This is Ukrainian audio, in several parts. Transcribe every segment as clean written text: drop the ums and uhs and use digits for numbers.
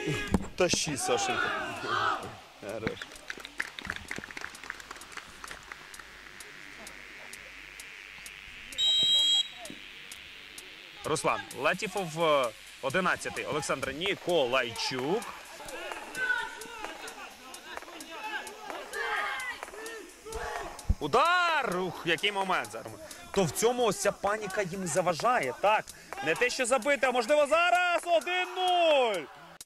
Тащи, Сашенька. Хорош. Руслан Латіфов, 11-й. Олександр Ніколайчук. Удар! Ух, який момент зараз. То в цьому ось ця паніка їм заважає. Так, не те, що забити, а можливо зараз 1-0!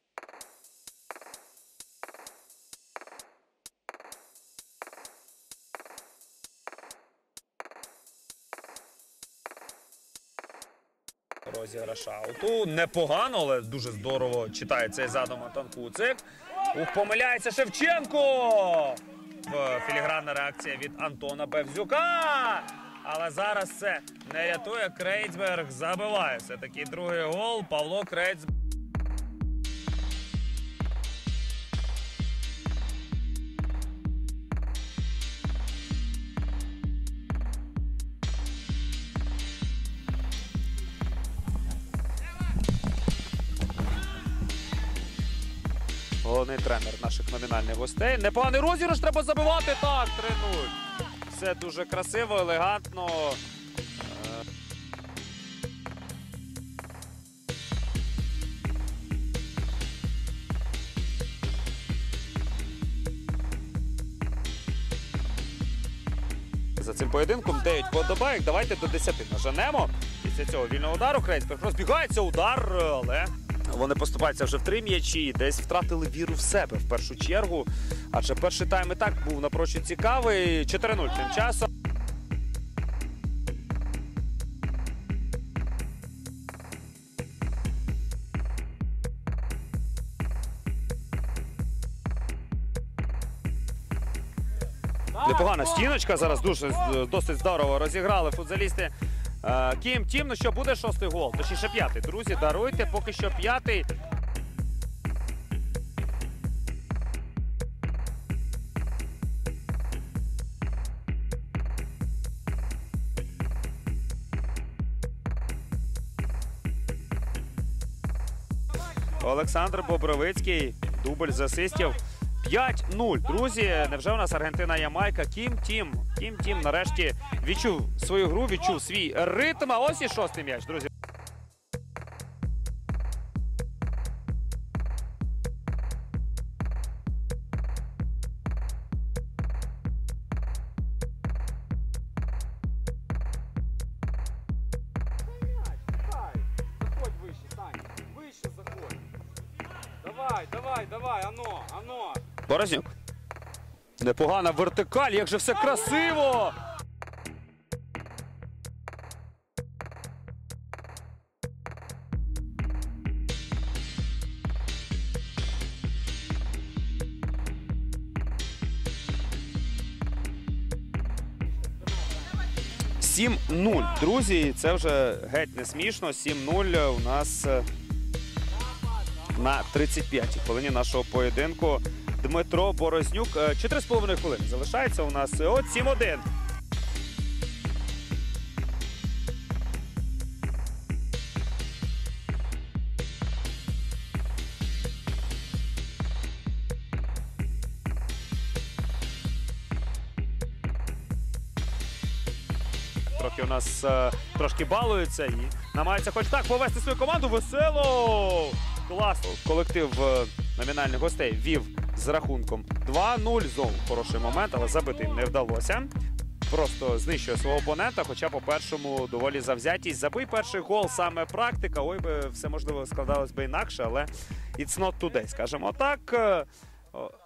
Розіграш ауту. Непогано, але дуже здорово читає цей задум Антон Куцик. Ух, помиляється Шевченко! Філігранна реакція від Антона Бевзюка. Але зараз це не рятує. Крейцберг забиває. Все-таки другий гол. Павло Крейцберг. Головний тренер наших номінальних гостей. Непоганий розіграш, треба забивати. Так, 3-0. Все дуже красиво, елегантно. За цим поєдинком 9 подобаєк. Давайте до 10 наженемо. Після цього вільного удару Крейцберг розбігається, удар, але вони поступаються вже в 3 м'ячі і десь втратили віру в себе в першу чергу. Адже перший тайм і так був напрочуд цікавий. 4-0 тим часом. Непогана стіночка, зараз досить здорово розіграли футзалісти Кім Тім. Ну що, буде 6-й гол, точніше 5-й. Друзі, даруйте, поки що 5-й. Олександр Бобровицький, дубль з асистів. 5-0. Друзі, невже у нас Аргентина-Ямайка? Кім Тім нарешті відчув свою гру, відчув свій ритм. А ось і 6-й м'яч, друзі. Заходь вище, Саня. Вище заходь. Давай, ано. Борознюк. Непогана вертикаль, як же все красиво! «7-0». Друзі, це вже геть не смішно. 7-0 у нас на 35-й хвилині нашого поєдинку. Дмитро Борознюк. 4,5 хвилини залишається у нас. От 7-1. Трохи у нас трошки балуються і намагаються хоч так повести свою команду. Весело! Класно. Колектив номінальних гостей вів з рахунком 2-0. Знову хороший момент, але забити не вдалося. Просто знищує свого опонента, хоча по першому доволі завзятість. Забий перший гол, саме практика. Ой, би все можливо складалось би інакше, але it's not today, скажімо так.